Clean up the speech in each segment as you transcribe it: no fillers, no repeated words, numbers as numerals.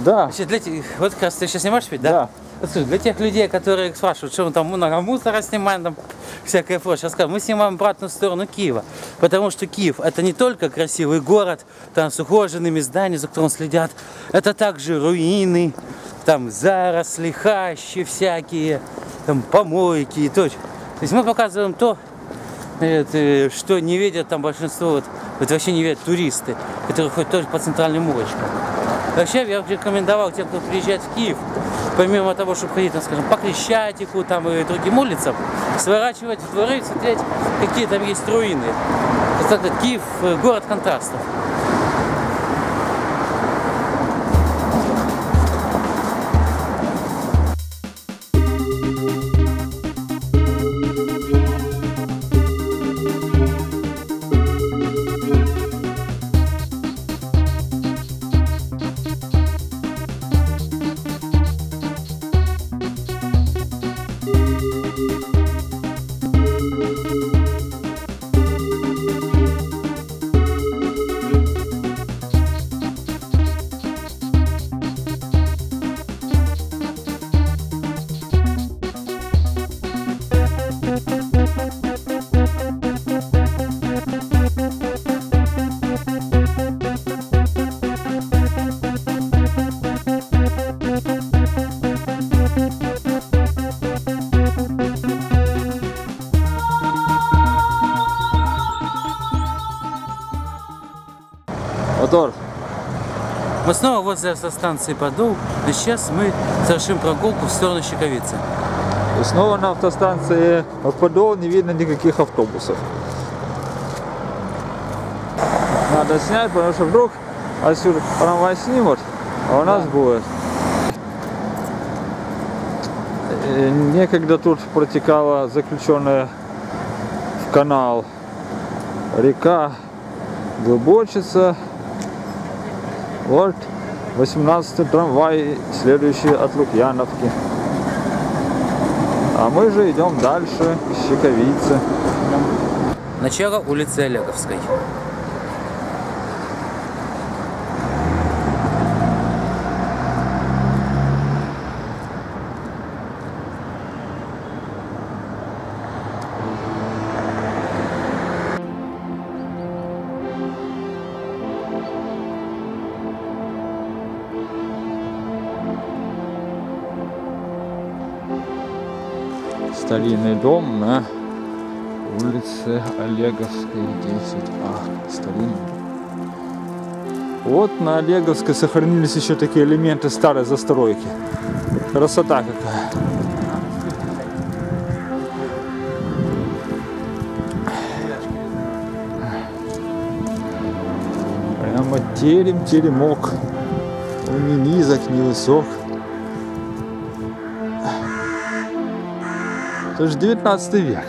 Да. Значит, вот как раз ты сейчас снимаешь ведь, да? Да. Вот, слушай, для тех людей, которые спрашивают, что мы там много мусора снимаем, там всякое прочее, сейчас скажу, мы снимаем обратную сторону Киева. Потому что Киев это не только красивый город, там с ухоженными зданиями, за которым следят, это также руины, там заросли, хащи всякие, там помойки и то. То есть мы показываем то, что не видят там большинство, вот вообще не видят туристы, которые ходят тоже по центральным улочкам. Вообще я бы рекомендовал тем, кто приезжает в Киев, помимо того, чтобы ходить, там, скажем, по Крещатику там, и другим улицам, сворачивать в дворы, смотреть, какие там есть руины. Киев – город контрастов. Мотор. Мы снова возле автостанции Подол, и сейчас мы совершим прогулку в сторону Щековицы. И снова на автостанции Подол не видно никаких автобусов. Надо снять, потому что вдруг отсюда трамвай снимут, а у нас будет. Некогда тут протекала заключенная в канал река Глубочица. Вот 18-й трамвай, следующий от Лукьяновки. А мы же идем дальше к Щековице. Начало улицы Олеговской. Старинный дом на улице Олеговской, 10А. Старинный. Вот на Олеговской сохранились еще такие элементы старой застройки. Красота какая. Прямо терем-теремок. Он не низок, не высок. Это же 19 век.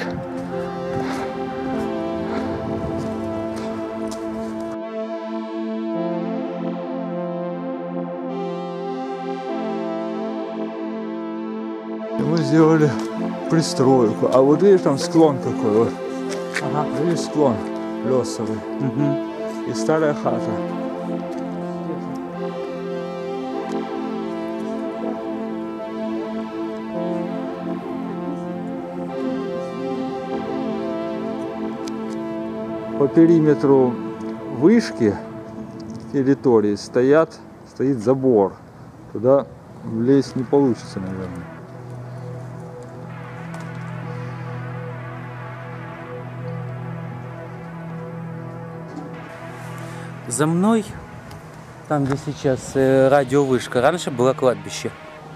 И мы сделали пристройку. А вот видишь, там склон какой. Вот. Ага. Видишь, склон лесовый. Угу. И старая хата. По периметру вышки территории стоит забор. Туда влезть не получится, наверное. За мной, там где сейчас радиовышка, раньше было кладбище.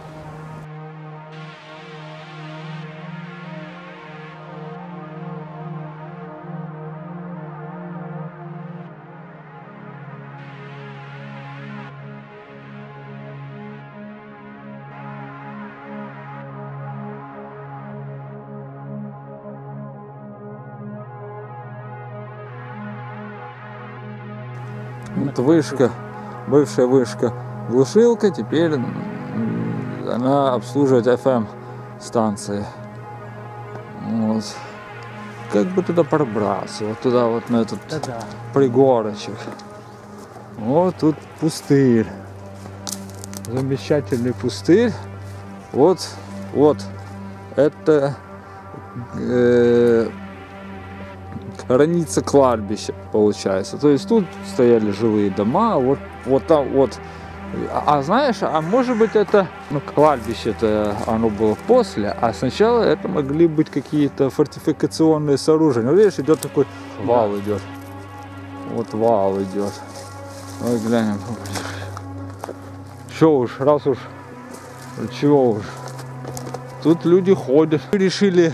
Вот вышка, бывшая вышка глушилка, теперь она обслуживает FM станции. Вот. Как бы туда пробраться, вот туда вот на этот пригорочек. Вот тут пустырь. замечательный пустырь. Вот это граница кладбища получается. То есть тут стояли жилые дома, вот там вот. А знаешь, а может быть это, кладбище-то оно было после, а сначала это могли быть какие-то фортификационные сооружения. Вот видишь, идет такой вал идет. Вот вал идет. Ой, глянем. Что уж, раз уж, чего уж. Тут люди ходят. Решили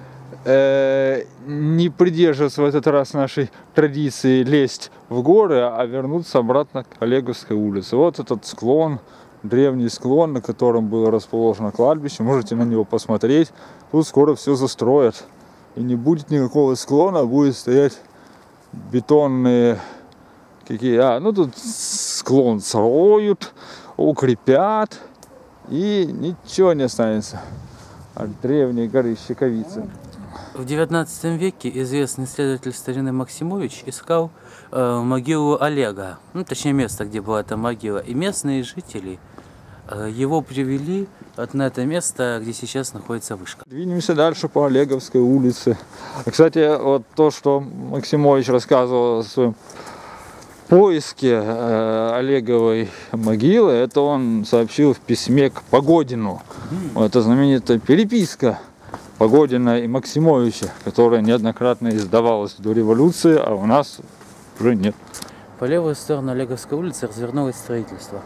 не придерживаться в этот раз нашей традиции лезть в горы, а вернуться обратно к Олеговской улице. Вот этот склон, древний склон, на котором было расположено кладбище. Можете на него посмотреть. Тут скоро все застроят. И не будет никакого склона, а будет стоять бетонные тут склон строят, укрепят, и ничего не останется от древней горы Щековицы. В 19 веке известный исследователь старины Максимович искал могилу Олега, точнее место, где была эта могила, и местные жители его привели на это место, где сейчас находится вышка. Двинемся дальше по Олеговской улице. Кстати, вот то, что Максимович рассказывал о своем поиске Олеговой могилы, это он сообщил в письме к Погодину. Это знаменитая переписка Погодина и Максимовича, которая неоднократно издавалась до революции, а у нас уже нет. По левую сторону Олеговской улицы развернулось строительство.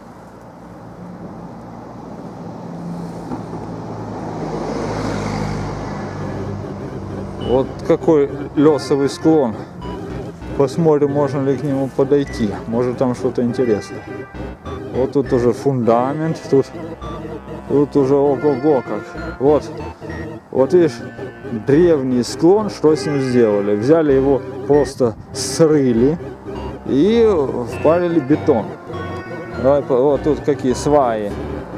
Вот какой лесовый склон. Посмотрим, можно ли к нему подойти. Может, там что-то интересное. Вот тут уже фундамент. Тут уже ого-го как. Вот видишь, древний склон, что с ним сделали? Взяли его, просто срыли и впарили бетон. Вот тут какие сваи.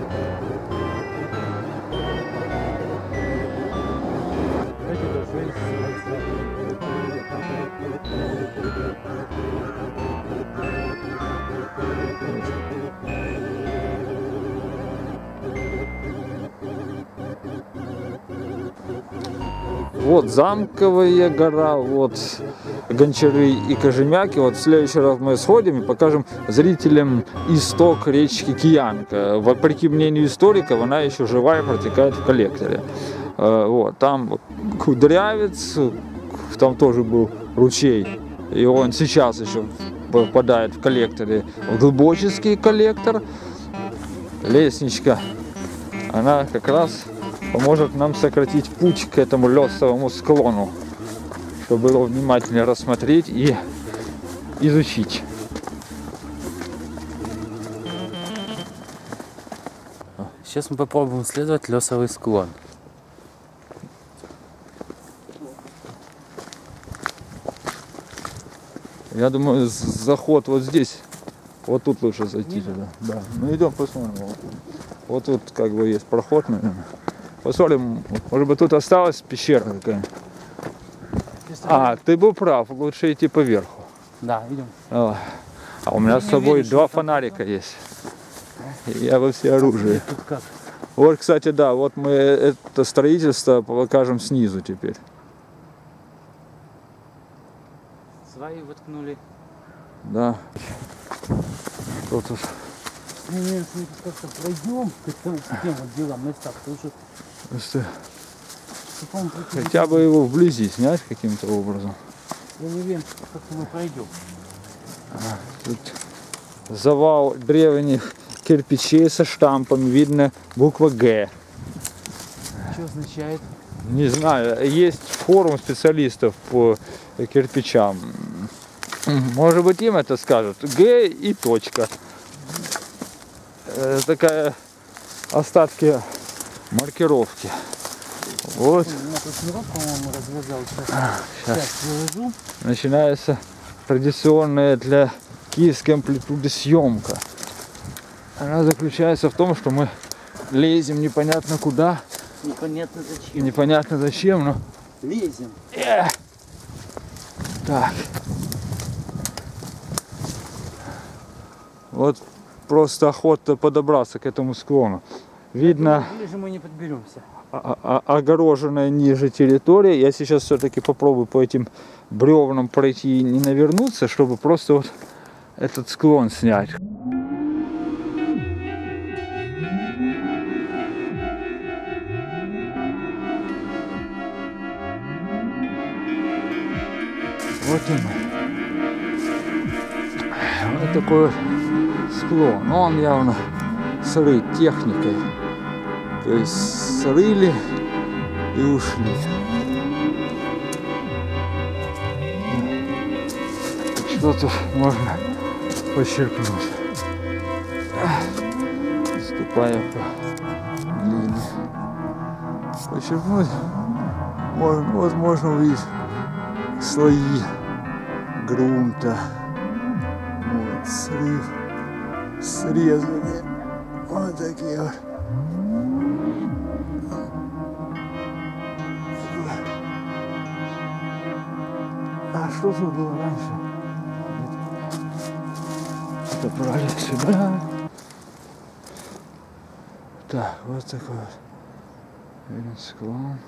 Вот Замковая гора, вот Гончары и Кожемяки. Вот в следующий раз мы сходим и покажем зрителям исток речки Киянка. Вопреки мнению историков, она еще живая, протекает в коллекторе. Вот, там Кудрявец, там тоже был ручей, и он сейчас еще попадает в коллекторе, в Глубоческий коллектор. Лестничка, она как раз поможет нам сократить путь к этому лесовому склону, чтобы его внимательно рассмотреть и изучить. Сейчас мы попробуем исследовать лесовый склон. Я думаю, заход вот здесь. Вот тут лучше зайти туда. Да. Ну идем посмотрим. Вот тут как бы есть проход, наверное. Посмотрим, может быть тут осталась пещера какая-нибудь. А, ты был прав, лучше идти по верху. Да, идем. А у меня с собой два фонарика есть. Я во всеоружии. Вот, кстати, да, вот мы это строительство покажем снизу теперь. Сваи воткнули. Да. Тут уж. Мы как-то пройдем к тем вот делам, местах, потому что... Хотя бы его вблизи снять каким-то образом. Я не уверен, как мы пройдем. Тут завал древних кирпичей со штампами, видно буква Г. Что означает? Не знаю, есть форум специалистов по кирпичам. Может быть, им это скажут. Г и точка. Такая остатки маркировки. Вот. У меня тут снег, по-моему, развязал. Сейчас выложу. Начинается традиционная для киевской амплитуды съемка. Она заключается в том, что мы лезем непонятно куда. Непонятно зачем. Непонятно зачем, но... Лезем. Так. Вот просто охота подобраться к этому склону. Видно, ближе мы не подберемся. огороженная ниже территория. Я сейчас все-таки попробую по этим бревнам пройти и не навернуться, чтобы просто вот этот склон снять. Вот и мы. Вот такой вот склон. Но он явно срыт техникой. То есть срыли и ушли. Что-то можно почерпнуть. Ступая по глине. Почерпнуть можно увидеть слои грунта. Вот, срезанные. Вот такие вот. А что тут было раньше? Это брали сюда. Так, вот такой вот склон.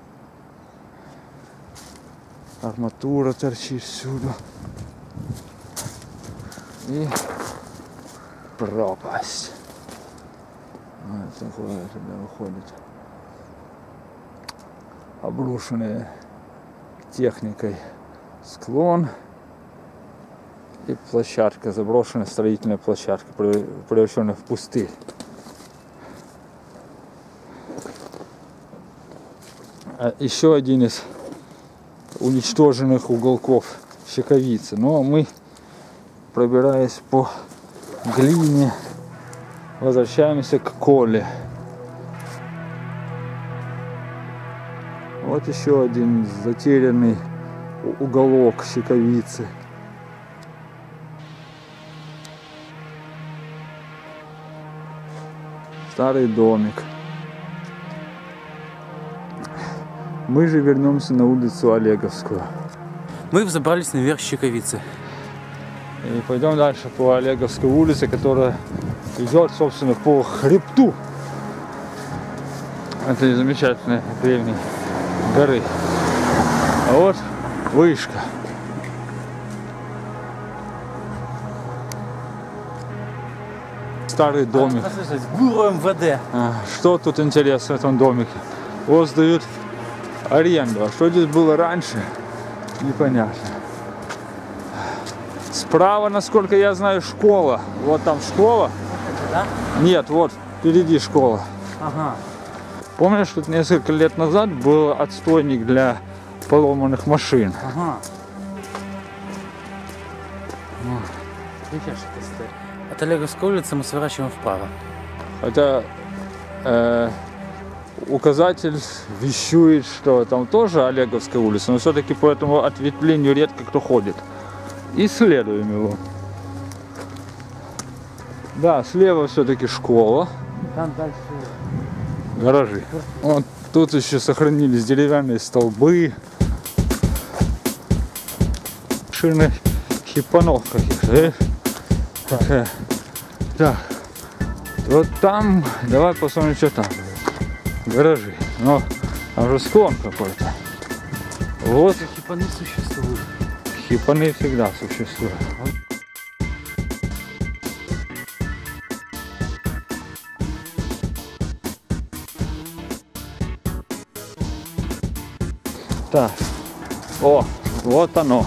Арматура торчит всюду. И пропасть. Вот такое туда выходит. Обрушенные техникой склон и площадка, заброшенная строительная площадка, превращенная в пустырь. Еще один из уничтоженных уголков Щековицы. Но мы, пробираясь по глине, возвращаемся к Коле. Вот еще один затерянный уголок Щековицы. Старый домик. Мы же вернемся на улицу Олеговскую. Мы взобрались наверх Щековицы. И пойдем дальше по Олеговской улице, которая идет, собственно, по хребту этой замечательной древней горы. А вот вышка. Старый домик. Гуру МВД. Что тут интересно в этом домике? Вот сдают аренду. А что здесь было раньше? Непонятно. Справа, насколько я знаю, школа. Вот там школа. Да? Нет, вот впереди школа. Ага. Помнишь, что несколько лет назад был отстойник для поломанных машин? Ага. От Олеговской улицы мы сворачиваем вправо. Хотя указатель вещует, что там тоже Олеговская улица, но все-таки по этому ответвлению редко кто ходит. Исследуем его. Да, слева все-таки школа. Там дальше гаражи. Вот тут еще сохранились деревянные столбы. Шины хипанов каких-то. Так. Вот там, давай посмотрим, что там. Гаражи. Но там же склон какой-то. Вот. хипаны существуют. Хипаны всегда существуют. Так. О, вот оно.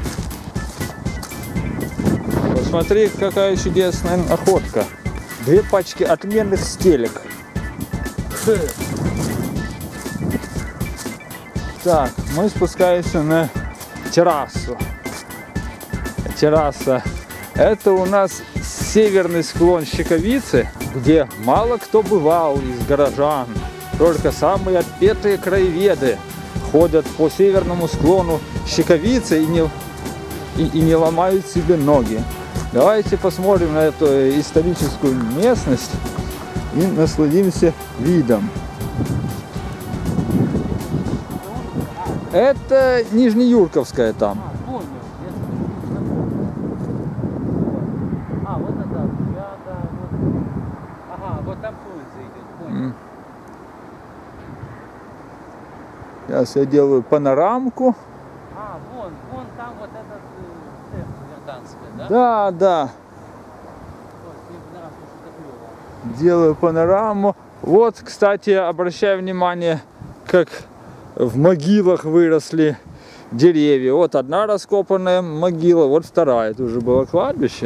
Посмотри, какая чудесная находка. 2 пачки отменных стелек. Так, мы спускаемся на террасу. Терраса. Это у нас северный склон Щековицы, где мало кто бывал из горожан. Только самые отпетые краеведы ходят по северному склону Щековицы и не ломают себе ноги. Давайте посмотрим на эту историческую местность и насладимся видом. Это Нижнеюрковская там. Вот это, ребята. Сейчас я делаю панорамку. А, вон там вот этот церковь Иорданская, да? Да, да. Делаю панораму. Вот, кстати, обращаю внимание, как в могилах выросли деревья. Вот одна раскопанная могила, вот вторая. Это уже было кладбище.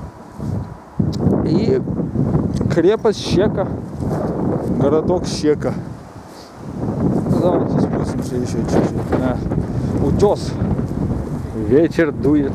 И крепость Щека, городок Щека. Давайте спустимся еще чуть-чуть на утес. Ветер дует.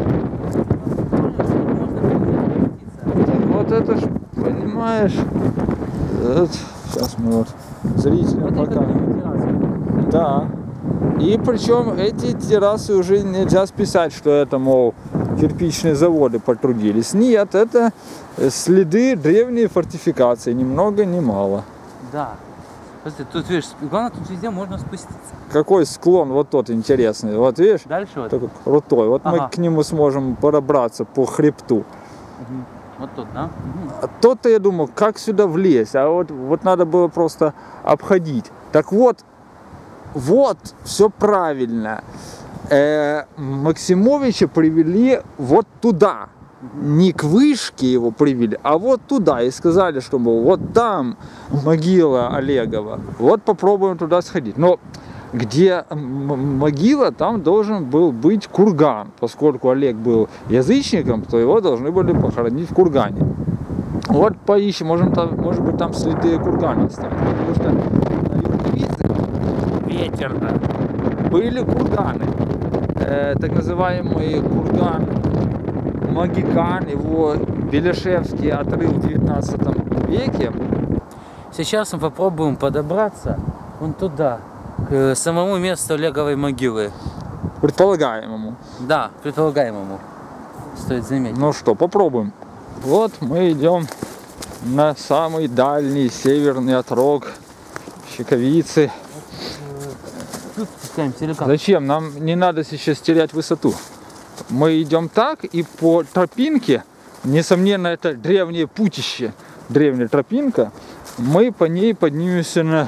Вот это ж, понимаешь, вот, сейчас мы вот зрителям покажем. Да. И причем эти террасы уже нельзя списать, что это, мол, кирпичные заводы потрудились. Нет, это следы древней фортификации, ни много ни мало. Да. Тут видишь, главное, тут везде можно спуститься. Какой склон вот тот интересный, вот видишь? Дальше вот. Такой крутой. Вот мы к нему сможем пробраться по хребту. Угу. Вот тут, да? Угу. А то-то я думал, как сюда влезть, а вот надо было просто обходить. Так вот, все правильно. Максимовича привели вот туда. Не к вышке его привели, а вот туда. И сказали, что вот там могила Олегова. Вот попробуем туда сходить. Но где могила, там должен был быть курган. Поскольку Олег был язычником, то его должны были похоронить в кургане. Вот поищем, может быть, там следы кургана остались. Потому что на Юрковице ветерно были курганы. Так называемый курган Магикан, его Белешевский отрыл в 19 веке. Сейчас мы попробуем подобраться вон туда, к самому месту Олеговой могилы. Предполагаемому. Да, предполагаемому. Стоит заметить. Ну что, попробуем. Вот мы идем на самый дальний северный отрог Щековицы. Тут спускаемся или как? Зачем? Нам не надо сейчас терять высоту. Мы идем так, и по тропинке, несомненно, это древнее путище, древняя тропинка, мы по ней поднимемся на,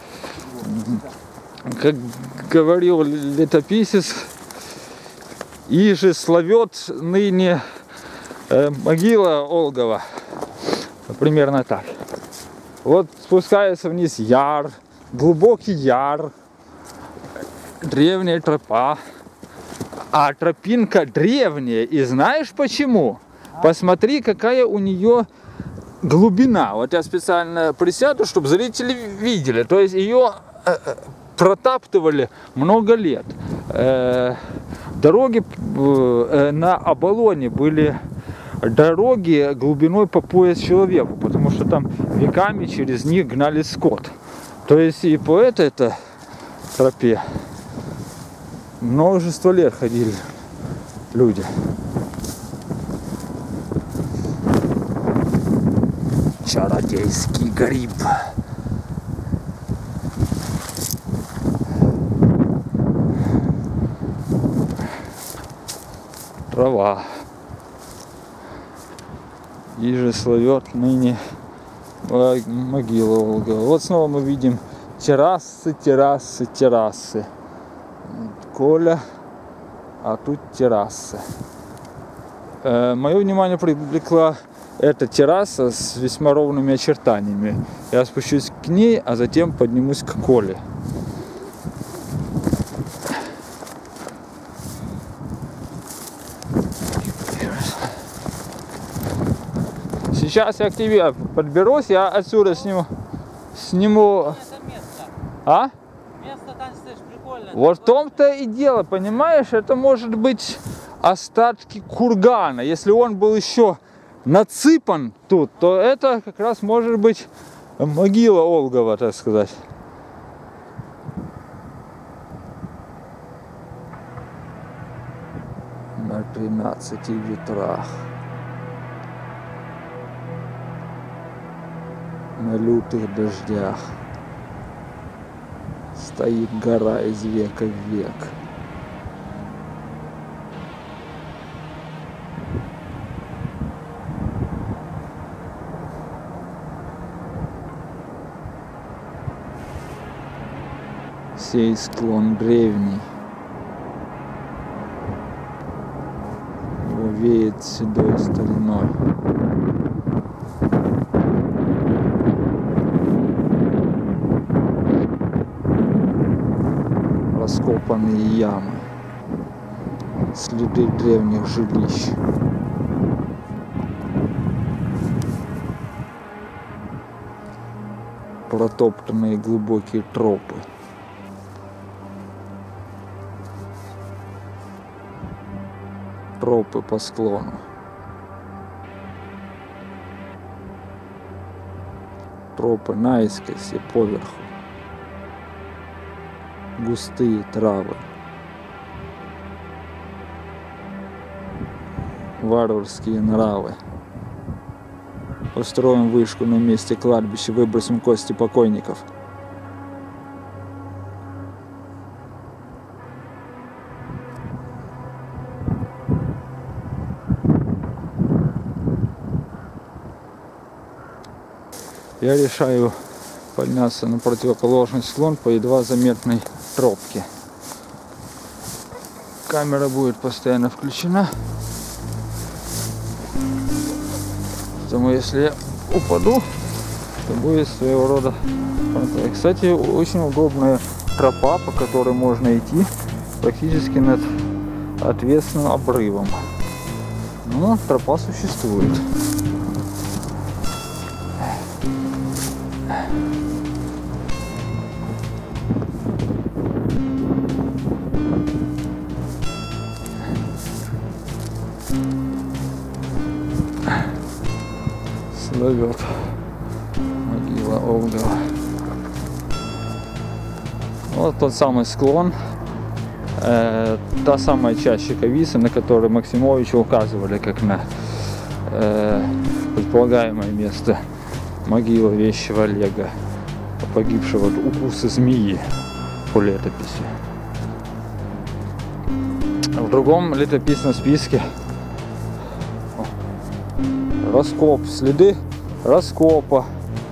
как говорил летописец, иже славет ныне могила Олгова. Примерно так. Вот спускается вниз яр, глубокий яр, древняя тропа. А тропинка древняя. И знаешь почему? Посмотри, какая у нее глубина. Вот я специально присяду, чтобы зрители видели. То есть ее протаптывали много лет. Дороги на Оболоне были дороги глубиной по пояс человеку, потому что там веками через них гнали скот. То есть и по этой тропе множество лет ходили люди. Чародейский гриб. Трава. Иже славет ныне могила Олгова. Вот снова мы видим террасы, террасы, террасы. Коля, а тут терраса. Мое внимание привлекла эта терраса с весьма ровными очертаниями. Я спущусь к ней, а затем поднимусь к Коле. Сейчас я к тебе подберусь, я отсюда сниму. Это место. А? Место там, слышишь, прикольное. Вот в том-то и дело, понимаешь, это может быть остатки кургана. Если он был еще насыпан тут, то это как раз может быть могила Олгова, так сказать. На 13 ветрах. На лютых дождях стоит гора из века в век. Сей склон древний. Его веет седой стариной. Раскопанные ямы. Следы древних жилищ. Протоптанные глубокие тропы. Тропы по склону. Тропы наискось и поверху. Густые травы. Варварские нравы. Устроим вышку на месте кладбища, выбросим кости покойников. Я решаю подняться на противоположный склон по едва заметной тропке. Камера будет постоянно включена. Поэтому если я упаду, то будет своего рода контакт. Кстати, очень удобная тропа, по которой можно идти практически над отвесным обрывом. Но тропа существует. Слывет могила Овдова. Вот тот самый склон, та самая часть Чековицы, на которой Максимовичу указывали как на предполагаемое место могилы вещего Олега, погибшего от укуса змеи по летописи. В другом летописном списке раскоп, следы раскопа.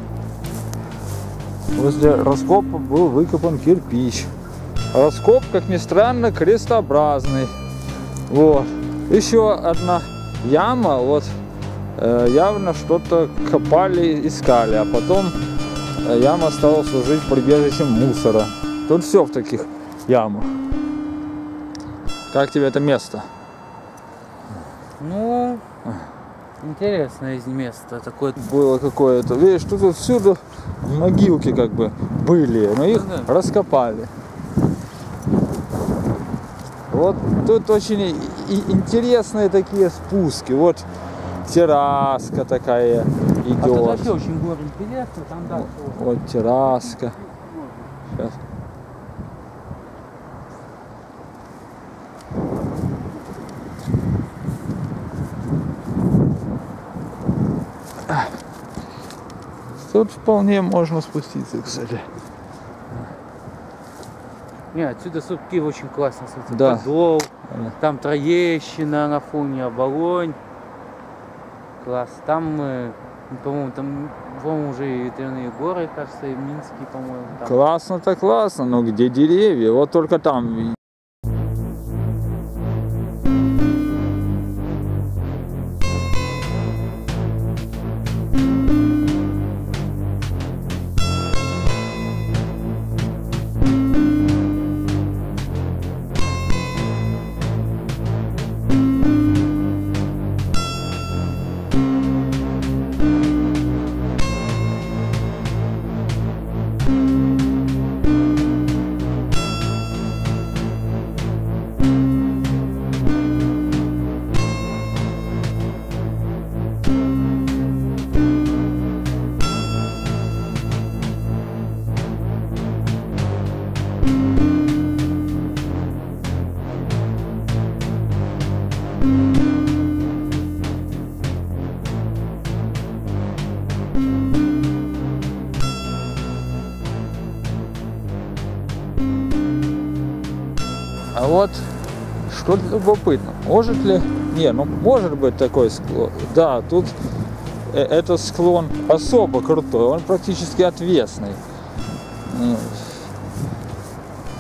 Возле раскопа был выкопан кирпич. Раскоп, как ни странно, крестообразный. Вот. Еще одна яма, вот явно что-то копали, искали, а потом яма стала служить прибежищем мусора. Тут все в таких ямах. Как тебе это место? Ну, интересное место такое. Было какое-то, видишь, тут всюду могилки как бы были, но их раскопали. Вот тут очень интересные такие спуски. Вот терраска такая идет. А тут вообще очень город интересно, там дальше. Вот терраска. Сейчас. Тут вполне можно спуститься, кстати. Не, отсюда сутки очень классно смотрится. Да. Подол, там Троещина на фоне, Оболонь. Класс. Там, по-моему, уже и ветряные горы, кажется, и Минские, по-моему. Классно-то классно, но где деревья? Вот только там. А вот что любопытно, может ли, не, ну может быть такой склон, да, тут этот склон особо крутой, он практически отвесный.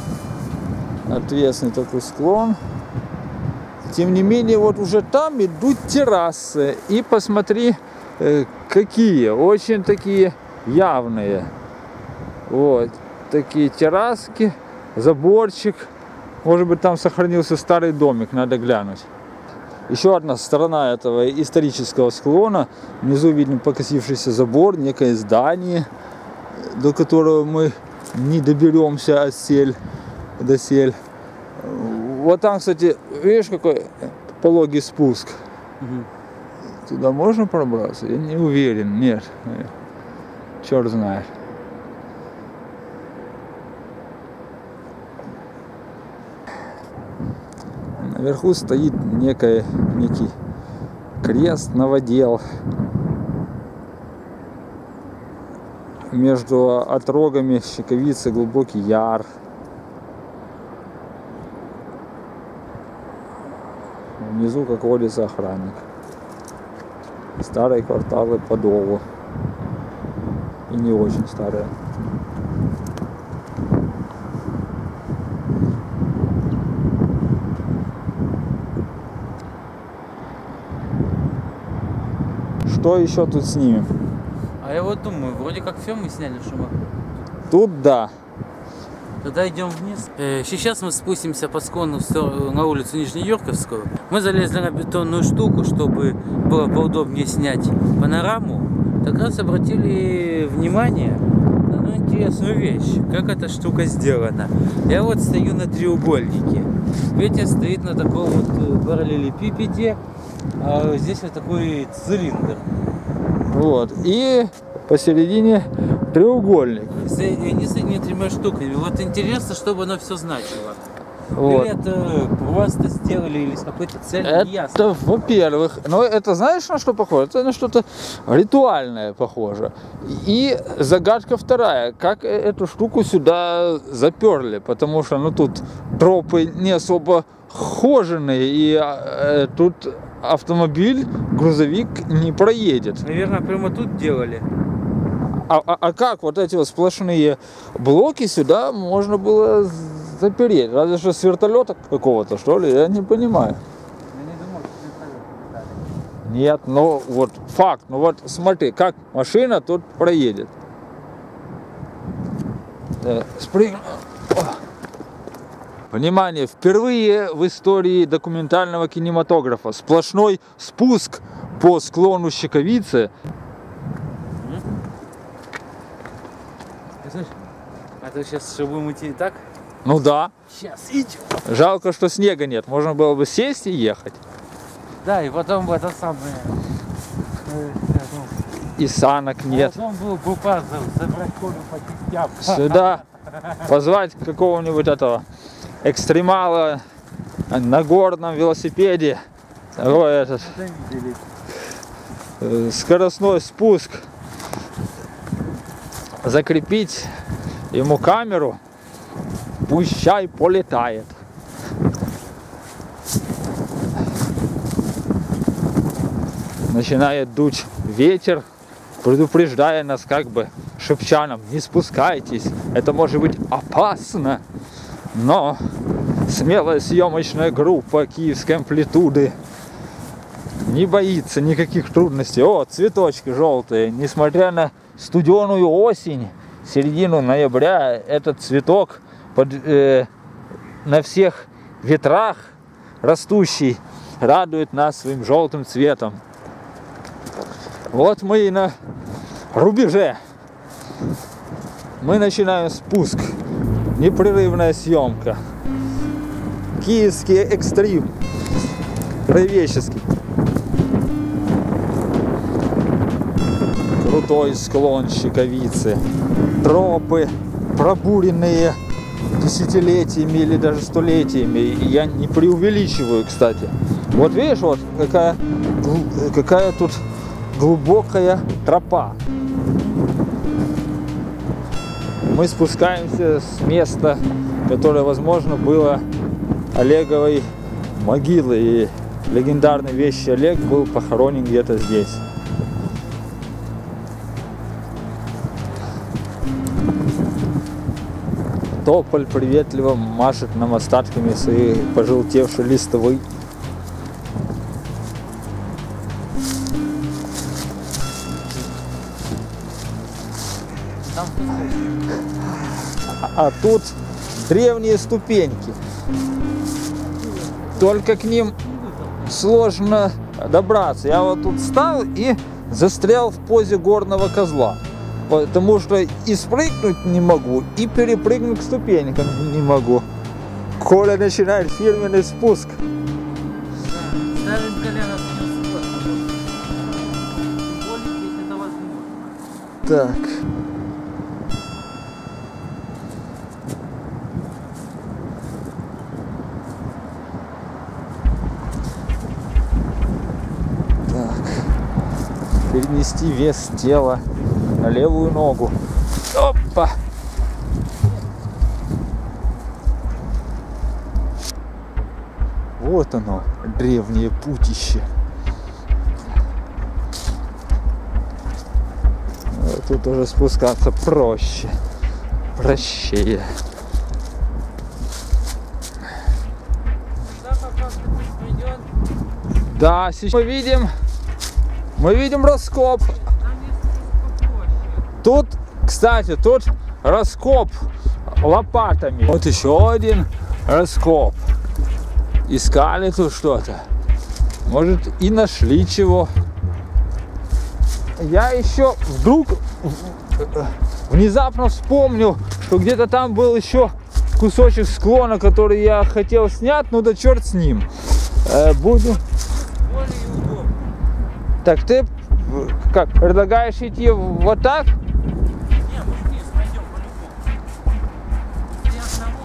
отвесный такой склон. Тем не менее, вот уже там идут террасы. И посмотри, какие, очень такие явные. Вот, такие терраски, заборчик. Может быть, там сохранился старый домик, надо глянуть. Еще одна сторона этого исторического склона. Внизу виден покосившийся забор, некое здание, до которого мы не доберемся досель. Вот там, кстати, видишь, какой пологий спуск. Туда можно пробраться? Я не уверен, нет. Черт знает. Наверху стоит некий крест, новодел. Между отрогами Щековицы глубокий яр. Внизу, как водится, охранник. Старые кварталы по Дову. И не очень старые. Что еще тут снимем? А я вот думаю, вроде как все мы сняли, Шума. Тут да. Тогда идем вниз. Сейчас мы спустимся по склону на улицу Нижнеюрковскую. Мы залезли на бетонную штуку, чтобы было поудобнее снять панораму. Так раз обратили внимание на одну интересную вещь. Как эта штука сделана. Я вот стою на треугольнике. Петя стоит на таком вот параллелепипеде. А здесь вот такой цилиндр. Вот. И посередине треугольник. Они соединены тремя штуками. Вот интересно, чтобы оно все значило. Вот. Или это просто сделали, или с какой-то целью, Это, не ясно. во-первых, но это знаешь, на что похоже? Это на что-то ритуальное похоже. И загадка вторая, как эту штуку сюда заперли, потому что, ну, тут тропы не особо хоженые, и тут автомобиль, грузовик не проедет. Наверное, прямо тут делали. А как вот эти вот сплошные блоки сюда можно было запереть? Разве что с вертолета какого-то, что ли? Я не понимаю. Я не думал, что вертолет летали. Нет, ну вот факт. Ну вот смотри, как машина тут проедет. Спрыгну. Внимание, впервые в истории документального кинематографа сплошной спуск по склону Щековицы. А то сейчас что, будем идти так? Ну да. Сейчас идем. Жалко, что снега нет. Можно было бы сесть и ехать. Да, и потом бы это самое... И санок нет. Потом был бы пазл, забрать колю по частям. Сюда позвать какого-нибудь этого экстремала на горном велосипеде. Такой этот скоростной спуск. Закрепить ему камеру. Пущай полетает. Начинает дуть ветер, предупреждая нас, как бы шепча нам: не спускайтесь, это может быть опасно. Но смелая съемочная группа киевской амплитуды не боится никаких трудностей. О, цветочки желтые. Несмотря на студеную осень, середину ноября, этот цветок на всех ветрах растущий радует нас своим желтым цветом. Вот мы и на рубеже. Мы начинаем спуск. Непрерывная съемка. Киевский экстрим. Краеведческий. Крутой склон Щековицы. Тропы, пробуренные десятилетиями или даже столетиями. Я не преувеличиваю, кстати. Вот видишь, вот какая тут глубокая тропа. Мы спускаемся с места, которое, возможно, было Олеговой могилой. И легендарный вещий Олег был похоронен где-то здесь. Тополь приветливо машет нам остатками своей пожелтевшей листвы. А тут древние ступеньки. Только к ним сложно добраться. Я вот тут встал и застрял в позе горного козла. Потому что и спрыгнуть не могу, и перепрыгнуть к ступенькам не могу. Коля начинает фирменный спуск. Ставим колено вниз. Если это возможно. Так. Перенести вес тела на левую ногу. Опа! Вот оно, древнее путище. А тут уже спускаться проще. Прощее. Да, сейчас мы видим раскоп. Тут, кстати, тут раскоп лопатами. Вот еще один раскоп. Искали тут что-то. Может, и нашли чего. Я еще вдруг внезапно вспомнил, что где-то там был еще кусочек склона, который я хотел снять, ну да черт с ним. Будем. Так ты как, предлагаешь идти вот так? Не, мы вниз пойдем по-любому. Я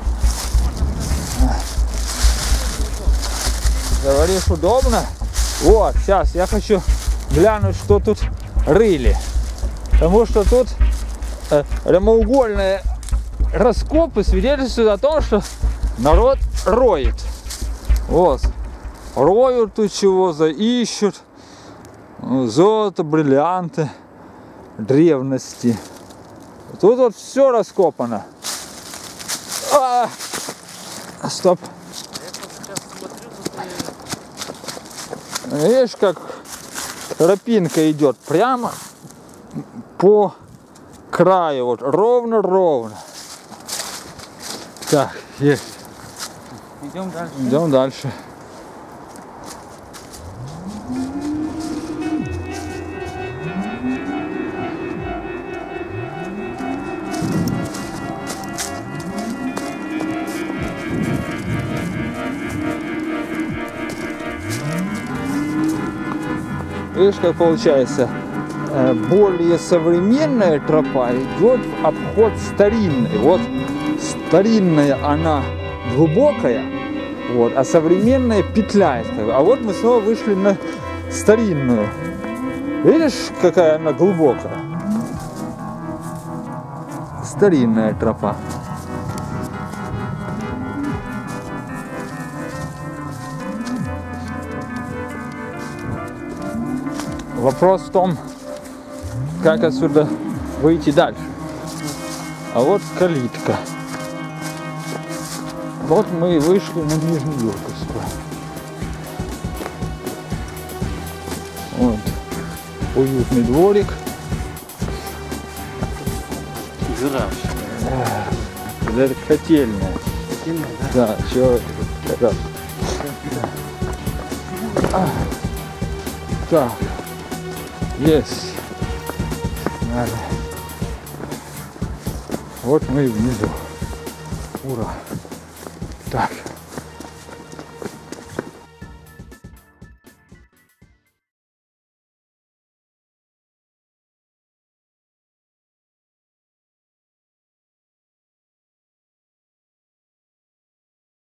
одного, Говоришь, удобно? Вот, сейчас я хочу глянуть, что тут рыли. Потому что тут прямоугольные раскопы свидетельствуют о том, что народ роет. Вот. Роют тут чего-то, ищут. Золото, бриллианты, древности. Тут вот все раскопано. Стоп. Видишь, как тропинка идет прямо по краю, вот ровно-ровно. Так, есть. Идем дальше. Идем дальше. Видишь, как получается, более современная тропа идет в обход старинной. Вот старинная она глубокая, вот, а современная петляет. А вот мы снова вышли на старинную. Видишь, какая она глубокая? Старинная тропа. Вопрос в том, как отсюда выйти дальше. А вот калитка. Вот мы и вышли на Нижнеюрковскую. Вот уютный дворик. Жираф. Это котельная. Котельная, да? Да, все. Так. Есть. Надо. Вот мы и внизу. Ура. Так.